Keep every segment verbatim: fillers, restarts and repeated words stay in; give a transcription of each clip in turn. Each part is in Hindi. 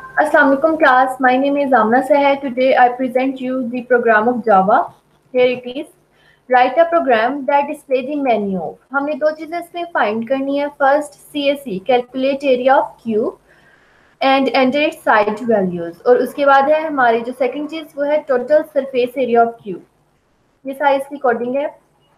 Assalamu alaikum class. My name is Amna Sahar. Today I present you the program of Java. Here it is. Write a program that display the menu of. हमने दो चीजें इसमें फाइंड करनी है. First C S E calculate area of cube and enter it side values. और उसके बाद है हमारी जो सेकंड चीज वो है total surface area of cube. ये सारी इसकी कोडिंग है.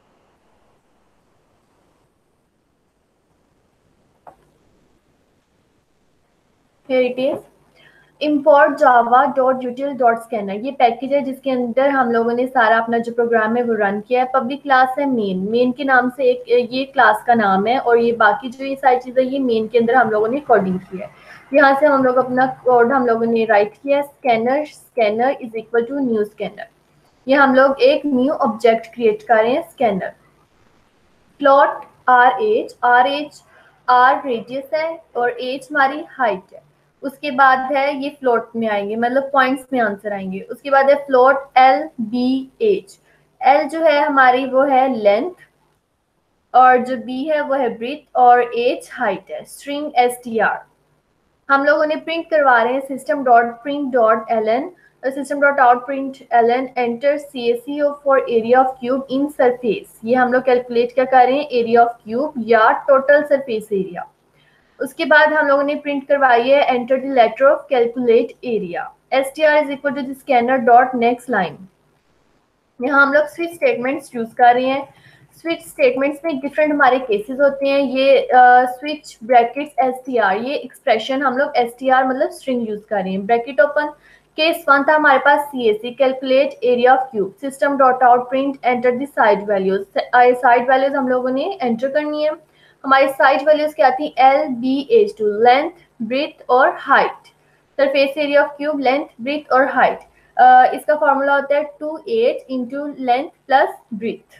Here it is. import java dot util dot scanner. ये पैकेज है जिसके अंदर हम लोगों ने सारा अपना जो प्रोग्राम है वो रन किया है. पब्लिक क्लास है मेन. मेन के नाम से एक ये क्लास का नाम है और ये बाकी जो ये सारी चीजें ये मेन के अंदर हम लोगों ने कोडिंग की है. यहाँ से हम लोग अपना कोड हम लोगों ने राइट किया है. Scanner scanner is equal to new scanner. ये हम लोग एक न्यू ऑब्जेक्ट क्रिएट कर रहे हैं scanner. Float R H. R H R radius है और एच हमारी हाइट है. उसके बाद है ये फ्लोट में आएंगे, मतलब पॉइंट्स में आंसर आएंगे. उसके बाद है float L B H. L जो है हमारी वो है लेंथ और जो बी है वो है ब्रीथ और एच हाइट है. स्ट्रिंग एस टी आर हम लोगों ने प्रिंट करवा रहे हैं system dot print dot L N. System dot out print L N enter C S C for area of cube in surface. ये हम लोग कैलकुलेट क्या कर रहे हैं, एरिया ऑफ क्यूब या टोटल सरफेस एरिया. उसके बाद हम लोगों ने प्रिंट करवाई है enter the letter of calculate area. S T R is equal to the scanner dot next line. यहाँ हम लोग स्विच स्टेटमेंट्स यूज कर रहे हैं. स्विच स्टेटमेंट्स में डिफरेंट हमारे केसेस होते हैं. ये switch brackets S T R, ये एक्सप्रेशन हम लोग एस टी आर मतलब स्ट्रिंग यूज कर रहे हैं. Bracket open. केस वन था हमारे पास C S C calculate area of cube. System dot out print enter the side values. Side values हम लोगों ने एंटर करनी है. हमारी साइड वैल्यूज क्या आती है, L B H two length breadth और height. Surface area of cube length breadth और हाइट. uh, इसका फॉर्मूला होता है two eight into length plus breadth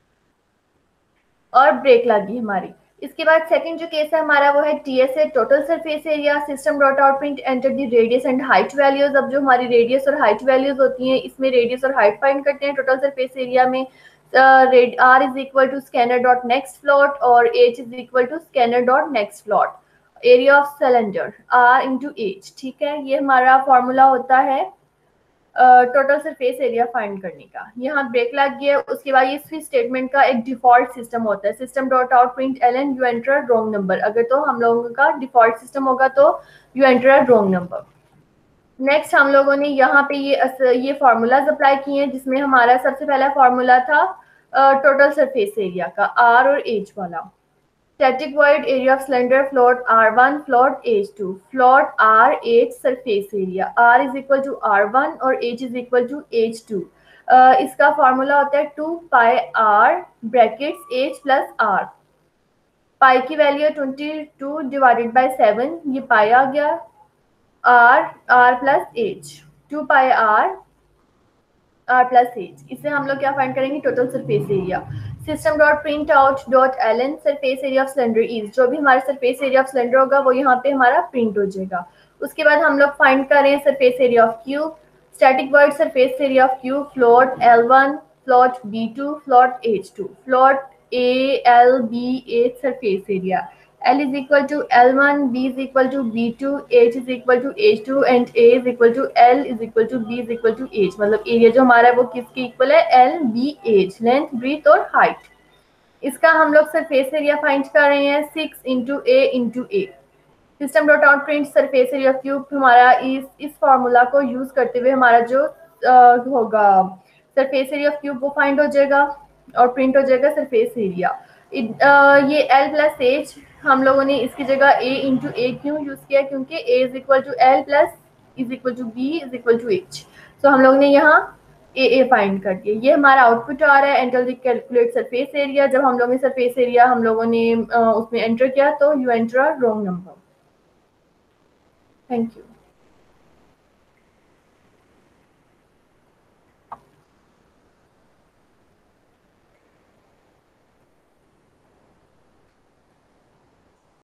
और ब्रेक लगी हमारी. इसके बाद सेकंड जो केस है हमारा वो है T S A total surface area. System dot out print enter the radius and height values. अब जो हमारी रेडियस और हाइट वैल्यूज होती हैं इसमें रेडियस और हाइट फाइंड करते हैं टोटल सरफेस एरिया में. R is equal to scanner dot next float और H is equal to scanner dot next float. Area of cylinder R into H. ठीक है, ये हमारा फॉर्मूला होता है टोटल सरफेस एरिया फाइंड करने का. यहाँ ब्रेक लग गया. उसके बाद ये स्विच स्टेटमेंट का एक डिफॉल्ट सिस्टम होता है. System dot out print L N you enter wrong number. अगर तो हम लोगों का डिफॉल्ट सिस्टम होगा तो you enter wrong number. Next हम लोगों ने यहाँ पे ये ये फार्मूलाज अप्लाई किए हैं जिसमें हमारा सबसे पहला फार्मूला था टोटल सरफेस एरिया का आर और एच वाला. Static void area of cylinder float R one float H two. Float R H surface area. R is equal to R one और H is equal to H two. इसका फार्मूला होता है two pi R brackets H plus R. Pi की वैल्यू है twenty two divided by seven. ये पाई आ गया. R R plus H to pi R R plus H. इससे हम लोग क्या फाइंड करेंगे, total surface area. System dot print out dot L N surface area of cylinder is. जो भी हमारा सरफेस एरिया ऑफ सिलेंडर होगा वो यहाँ पे हमारा प्रिंट हो जाएगा. उसके बाद हम लोग फाइंड कर रहे हैं surface area of cube. Static word surface area of cube float L one float B two float H two. Float A L B H surface area. L is equal to L one, B is equal to B two, H is equal to H two and A is equal to L is equal to B is equal to H. मतलब एरिया जो हमारा है वो किसके इक्वल है, L B H. Length breadth और हाइट. इसका हम लोग सरफेस एरिया फाइंड कर रहे हैं six into A into A. System dot out print surface area cube हमारा इस इस फॉर्मूला को यूज करते हुए हमारा जो आ, होगा सरफेस एरिया ऑफ क्यूब वो फाइंड हो जाएगा और प्रिंट हो जाएगा सरफेस एरिया. ये L प्लस एच हम लोगों ने इसकी जगह a इंटू ए क्यों यूज किया, क्योंकि a is equal to L plus is equal to B is equal to H. तो हम लोग ने यहाँ ए ए फाइंड कर दिया. ये हमारा आउटपुट आ रहा है enter the calculate surface area. जब हम लोगों ने सरफेस एरिया हम लोगों ने उसमें एंटर किया तो you enter wrong number. Thank you.